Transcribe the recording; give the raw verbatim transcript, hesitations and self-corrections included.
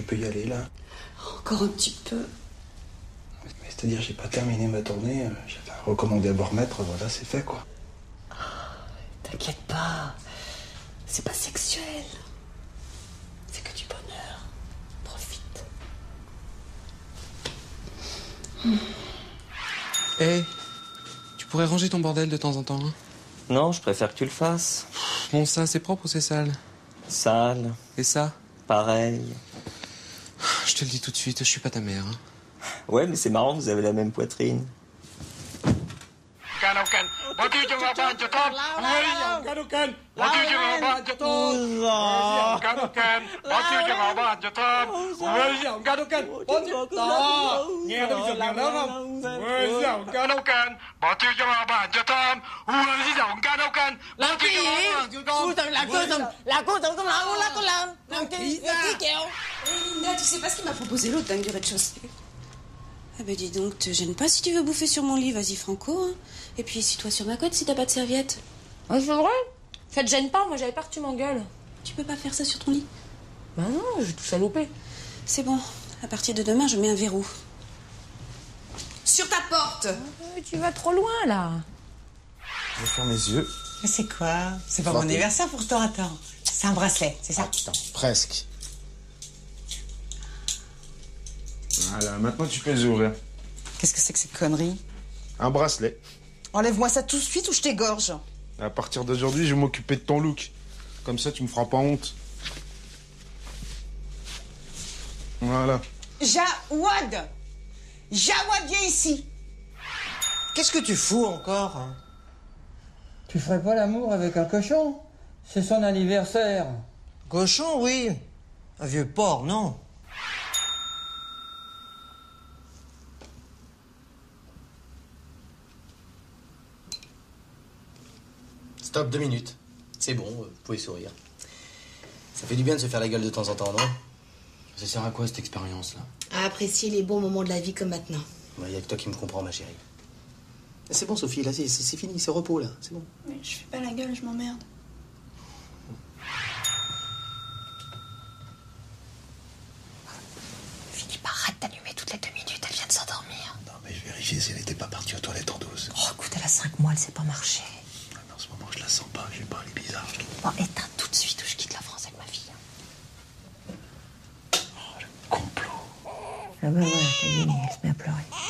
peux y aller, là? Encore un petit peu. Mais c'est-à-dire, j'ai pas terminé ma tournée, j'ai recommandé à me remettre, voilà, c'est fait, quoi. T'inquiète pas. C'est pas sexuel. C'est que du bonheur. Profite. Hé, hey, tu pourrais ranger ton bordel de temps en temps, hein? Non, je préfère que tu le fasses. Bon, ça, c'est propre ou c'est sale? Sale. Et ça? Pareil. Je te le dis tout de suite, je suis pas ta mère, hein. Ouais, mais c'est marrant, vous avez la même poitrine. Linda, tu sais pas ce qu'il m'a proposé l'autre dingue du rez-de-chaussée? Ah bah dis donc, te gêne pas si tu veux bouffer sur mon lit, vas-y franco. Hein. Et puis assis-toi sur ma couette si t'as pas de serviette. Ouais, c'est vrai. Ça te gêne pas, moi j'avais peur que tu m'engueules. Tu peux pas faire ça sur ton lit? Bah non, je vais tout saloper. C'est bon, à partir de demain, je mets un verrou. Sur ta porte! Ah, tu vas trop loin là. Je vais faire mes yeux. Mais c'est quoi? C'est pas mon anniversaire pour toi, attends. C'est un bracelet, c'est ça? Attends, presque. Voilà, maintenant tu peux les ouvrir. Qu'est-ce que c'est que cette connerie? Un bracelet. Enlève-moi ça tout de suite ou je t'égorge. À partir d'aujourd'hui, je vais m'occuper de ton look. Comme ça, tu me feras pas honte. Voilà. Jawad! Jawad, viens ici! Qu'est-ce que tu fous encore, hein? Tu ferais pas l'amour avec un cochon? C'est son anniversaire. Cochon, oui. Un vieux porc, non. Stop, deux minutes. C'est bon, vous pouvez sourire. Ça fait du bien de se faire la gueule de temps en temps, non? Ça sert à quoi, cette expérience-là? À apprécier les bons moments de la vie comme maintenant. Il n'y a que toi qui me comprends, ma chérie. C'est bon, Sophie, là, c'est fini, c'est repos, là, c'est bon. Mais je fais pas la gueule, je m'emmerde. Finis par arrête d'allumer toutes les deux minutes, elle vient de s'endormir. Non, mais je vérifiais si elle n'était pas partie aux toilettes en douce. Oh, écoute, elle a cinq mois, elle sait pas marcher. En ce moment, je la sens pas, je sais pas, elle est bizarre, je trouve. Bon, éteins tout de suite ou je quitte la France avec ma fille. Oh, le complot. Ah bah voilà, t'as gagné, elle se met à pleurer.